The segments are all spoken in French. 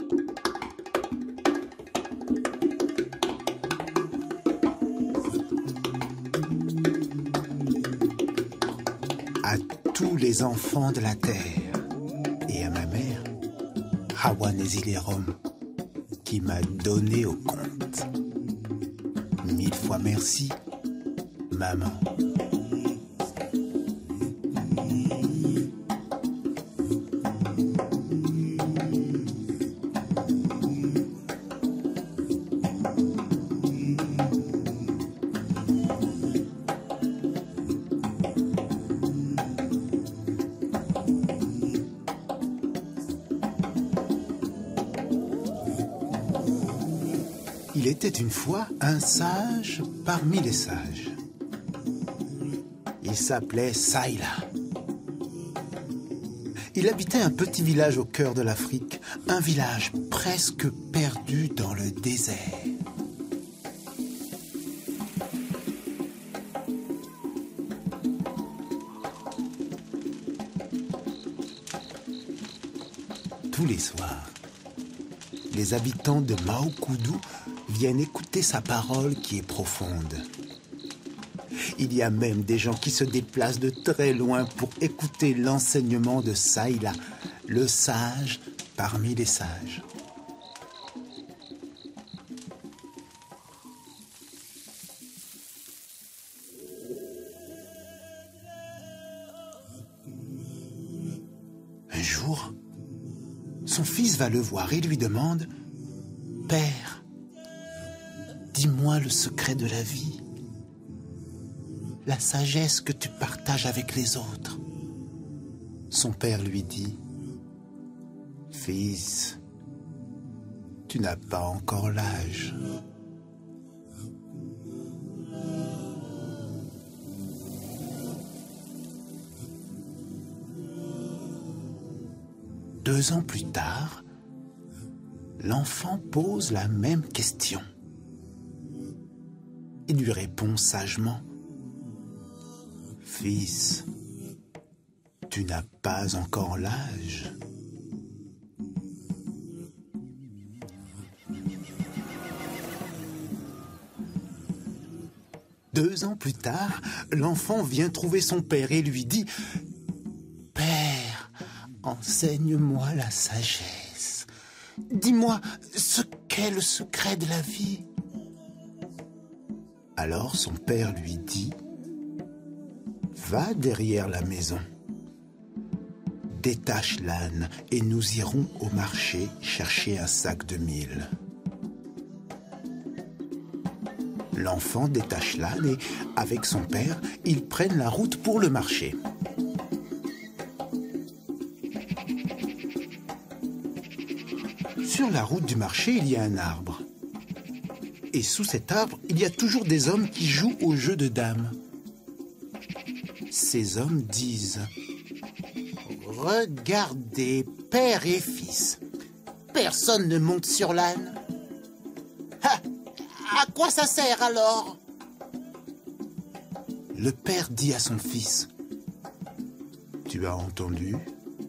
À tous les enfants de la terre et à ma mère, Hawa Nézilérom, qui m'a donné au conte. 1000 fois merci, maman. Il était une fois un sage parmi les sages. Il s'appelait Saïla. Il habitait un petit village au cœur de l'Afrique, un village presque perdu dans le désert. Tous les soirs, les habitants de Maoukoudou viennent écouter sa parole qui est profonde. Il y a même des gens qui se déplacent de très loin pour écouter l'enseignement de Saïla, le sage parmi les sages. Un jour, son fils va le voir et lui demande « Père, dis-moi le secret de la vie, la sagesse que tu partages avec les autres. » Son père lui dit « Fils, tu n'as pas encore l'âge. » Deux ans plus tard, l'enfant pose la même question. Il lui répond sagement « Fils, tu n'as pas encore l'âge. » Deux ans plus tard, l'enfant vient trouver son père et lui dit « Père, enseigne-moi la sagesse. Dis-moi ce qu'est le secret de la vie. » Alors son père lui dit « Va derrière la maison. Détache l'âne et nous irons au marché chercher un sac de mil. » L'enfant détache l'âne et, avec son père, ils prennent la route pour le marché. Sur la route du marché, il y a un arbre. Et sous cet arbre, il y a toujours des hommes qui jouent au jeu de dames. Ces hommes disent « Regardez, père et fils, personne ne monte sur l'âne. Ah, à quoi ça sert alors ?» Le père dit à son fils « Tu as entendu ?»«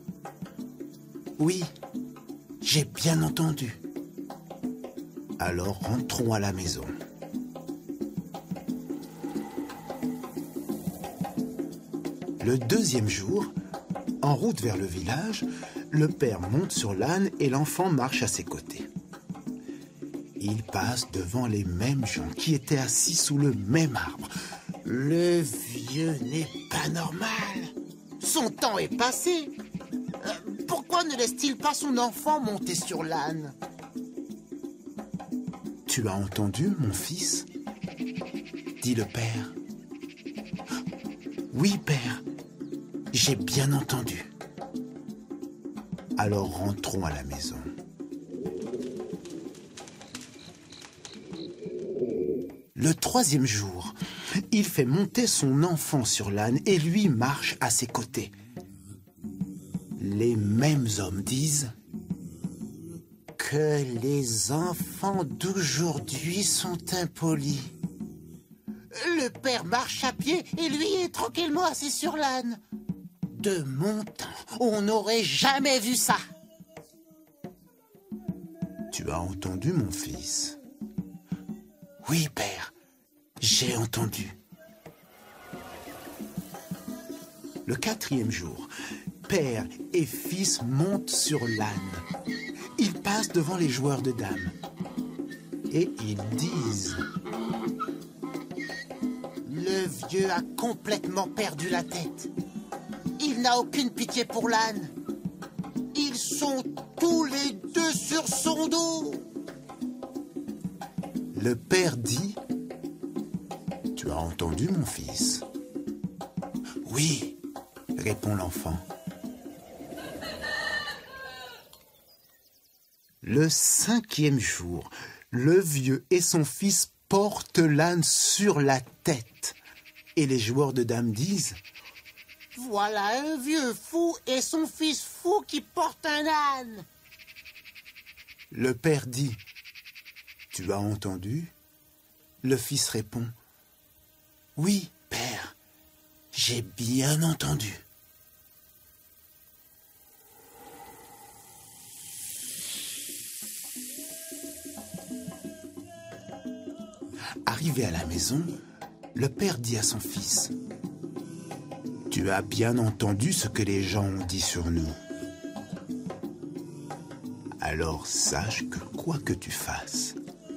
Oui, j'ai bien entendu. » Alors rentrons à la maison. Le deuxième jour, en route vers le village, le père monte sur l'âne et l'enfant marche à ses côtés. Il passe devant les mêmes gens qui étaient assis sous le même arbre. Le vieux n'est pas normal. Son temps est passé. Pourquoi ne laisse-t-il pas son enfant monter sur l'âne ? « Tu as entendu, mon fils ?» dit le père. « Oui, père, j'ai bien entendu. » Alors rentrons à la maison. Le troisième jour, il fait monter son enfant sur l'âne et lui marche à ses côtés. Les mêmes hommes disent que les enfants d'aujourd'hui sont impolis. Le père marche à pied et lui est tranquillement assis sur l'âne. De mon temps, on n'aurait jamais vu ça. Tu as entendu, mon fils? Oui, père, j'ai entendu. Le 4e jour, père et fils montent sur l'âne. Ils passent devant les joueurs de dames. Et ils disent: Le vieux a complètement perdu la tête. Il n'a aucune pitié pour l'âne. Ils sont tous les deux sur son dos. Le père dit: Tu as entendu, mon fils? Oui, répond l'enfant. Le 5e jour, le vieux et son fils portent l'âne sur la tête. Et les joueurs de dames disent: Voilà un vieux fou et son fils fou qui porte un âne. Le père dit: Tu as entendu? Le fils répond: Oui, père, j'ai bien entendu. Arrivé à la maison, le père dit à son fils: Tu as bien entendu ce que les gens ont dit sur nous. Alors sache que quoi que tu fasses,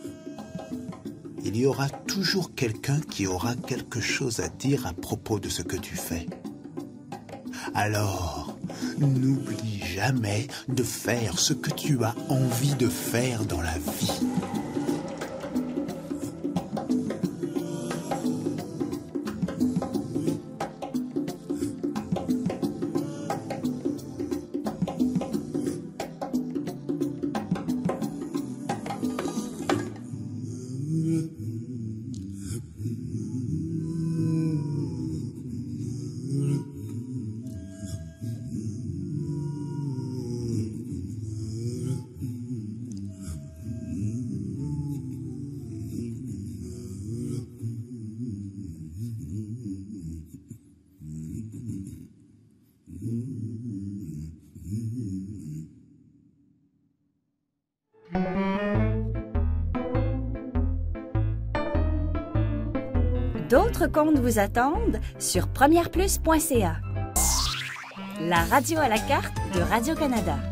il y aura toujours quelqu'un qui aura quelque chose à dire à propos de ce que tu fais. Alors, n'oublie jamais de faire ce que tu as envie de faire dans la vie. D'autres contes vous attendent sur premièreplus.ca. La radio à la carte de Radio-Canada.